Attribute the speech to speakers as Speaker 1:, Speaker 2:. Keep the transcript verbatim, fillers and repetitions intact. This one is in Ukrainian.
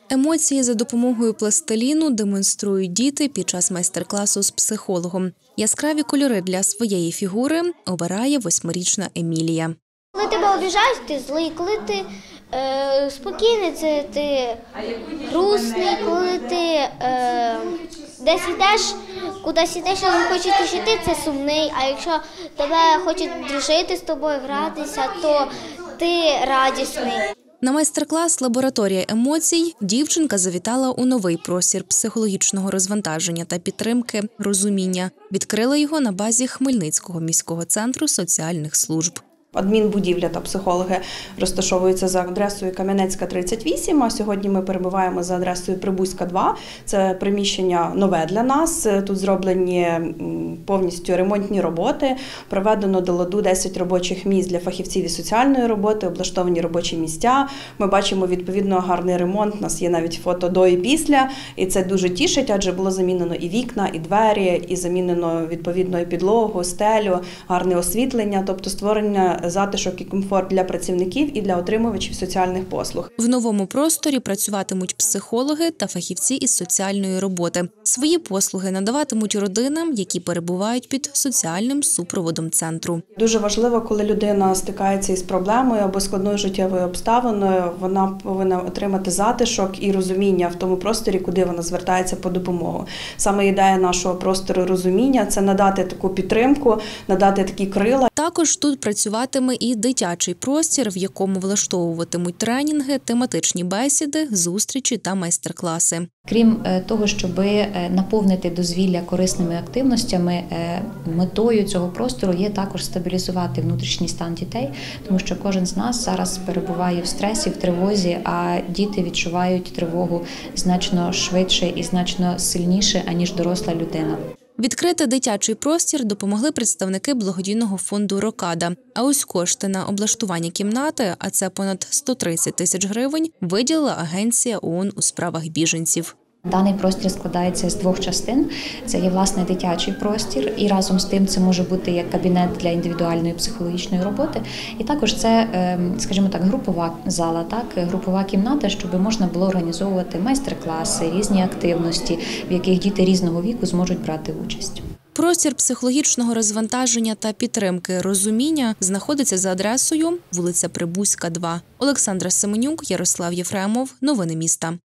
Speaker 1: Емоції за допомогою пластиліну демонструють діти під час майстер-класу з психологом. Яскраві кольори для своєї фігури обирає восьмирічна Емілія.
Speaker 2: Коли тебе обіжають, ти злий, коли ти е, спокійний, це ти грустний, коли ти е, десь йдеш, кудись йдеш, а не хочеш йти, це сумний. А якщо тебе хочуть дружити з тобою, гратися, то ти радісний.
Speaker 1: На майстер-клас «Лабораторія емоцій» дівчинка завітала у новий простір психологічного розвантаження та підтримки «Розуміння». Відкрила його на базі Хмельницького міського центру соціальних служб.
Speaker 3: Адмінбудівля та психологи розташовуються за адресою Кам'янецька, тридцять вісім, а сьогодні ми перебуваємо за адресою Прибузька, два. Це приміщення нове для нас. Тут зроблені повністю ремонтні роботи, проведено до ладу десять робочих місць для фахівців із соціальної роботи, облаштовані робочі місця. Ми бачимо відповідно гарний ремонт, у нас є навіть фото до і після, і це дуже тішить, адже було замінено і вікна, і двері, і замінено відповідно і підлогу, стелю, гарне освітлення, тобто створення затишок і комфорт для працівників і для отримувачів соціальних послуг.
Speaker 1: В новому просторі працюватимуть психологи та фахівці із соціальної роботи. Свої послуги надаватимуть родинам, які перебувають під соціальним супроводом центру.
Speaker 3: Дуже важливо, коли людина стикається із проблемою або складною життєвою обставиною, вона повинна отримати затишок і розуміння в тому просторі, куди вона звертається по допомогу. Саме ідея нашого простору розуміння – це надати таку підтримку, надати такі крила.
Speaker 1: Також тут працюватиме і дитячий простір, в якому влаштовуватимуть тренінги, тематичні бесіди, зустрічі та майстер-класи.
Speaker 4: Крім того, щоб наповнити дозвілля корисними активностями, метою цього простору є також стабілізувати внутрішній стан дітей, тому що кожен з нас зараз перебуває в стресі, в тривозі, а діти відчувають тривогу значно швидше і значно сильніше, аніж доросла людина.
Speaker 1: Відкрити дитячий простір допомогли представники благодійного фонду «Рокада». А ось кошти на облаштування кімнати, а це понад сто тридцять тисяч гривень, виділила Агенція ООН у справах біженців.
Speaker 4: Даний простір складається з двох частин. Це є, власне, дитячий простір, і разом з тим це може бути як кабінет для індивідуальної психологічної роботи. І також це, скажімо так, групова зала, так, групова кімната, щоб можна було організовувати майстер-класи, різні активності, в яких діти різного віку зможуть брати участь.
Speaker 1: Простір психологічного розвантаження та підтримки «Розуміння» знаходиться за адресою вулиця Прибузька, два. Олександра Семенюк, Ярослав Єфремов. Новини міста.